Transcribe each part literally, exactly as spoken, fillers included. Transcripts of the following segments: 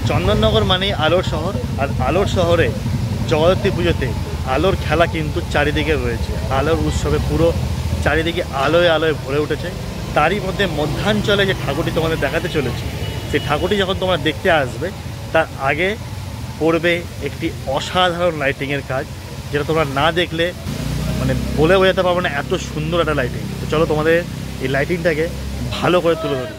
চন্দননগর মানে আলোর শহর, আর আলোর শহরে জগদ্ধাত্রী পুজোতে আলোর খেলা কিন্তু চারিদিকে রয়েছে। আলোর উৎসবে পুরো চারিদিকে আলোয় আলোয় ভরে উঠেছে। তারই মধ্যে মধ্যাঞ্চলে যে ঠাকুরটি তোমাদের দেখাতে চলেছি, সেই ঠাকুরটি যখন তোমরা দেখতে আসবে তার আগে পড়বে একটি অসাধারণ লাইটিংয়ের কাজ, যেটা তোমরা না দেখলে মানে বলে বোঝাতে পারবো না, এত সুন্দর একটা লাইটিং। তো চলো তোমাদের এই লাইটিংটাকে ভালো করে তুলে ধরি।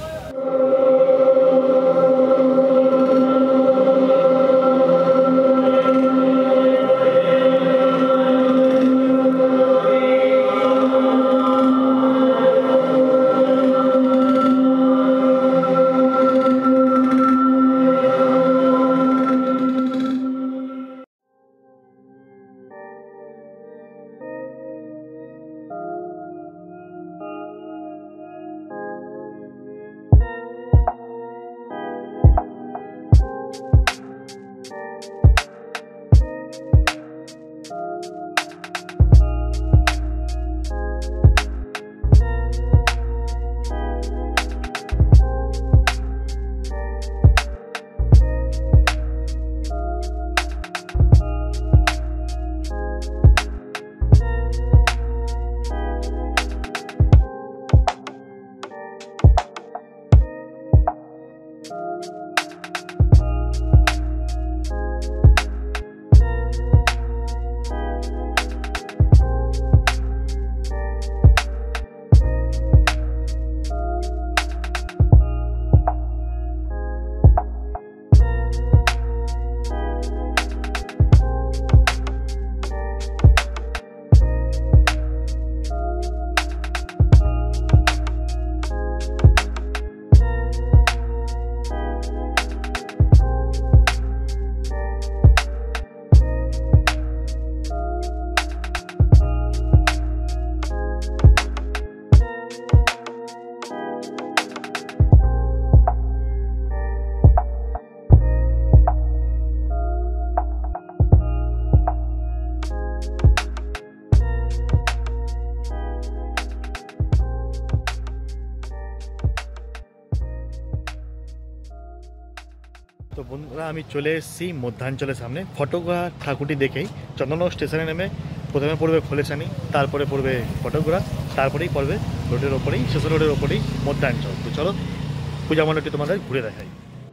তো বন্ধুরা, আমি চলে এসেছি মধ্যাঞ্চলের সামনে। ফটোগ্রা ঠাকুরটি দেখেই চন্দননগর স্টেশনে নেমে প্রথমে পড়বে খোলেছানি, তারপরে পড়বে ফটোগ্রা, তারপরেই পড়বে রোডের ওপরেই, স্টেশন রোডের ওপরেই মধ্যাঞ্চল। তো চলো পূজা মণ্ডপটি তোমাদের ঘুরে দেখাই।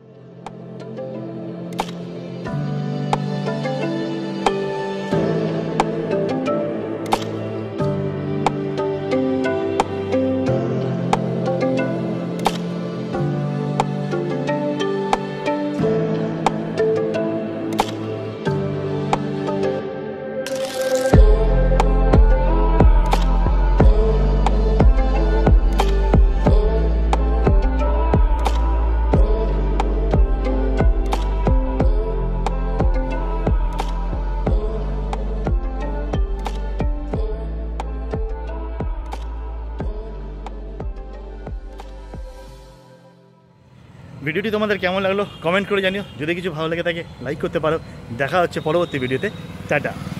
ভিডিওটি তোমাদের কেমন লাগলো কমেন্ট করে জানিও। যদি কিছু ভালো লাগে থাকে লাইক করতে পারো। দেখা হচ্ছে পরবর্তী ভিডিওতে। টাটা।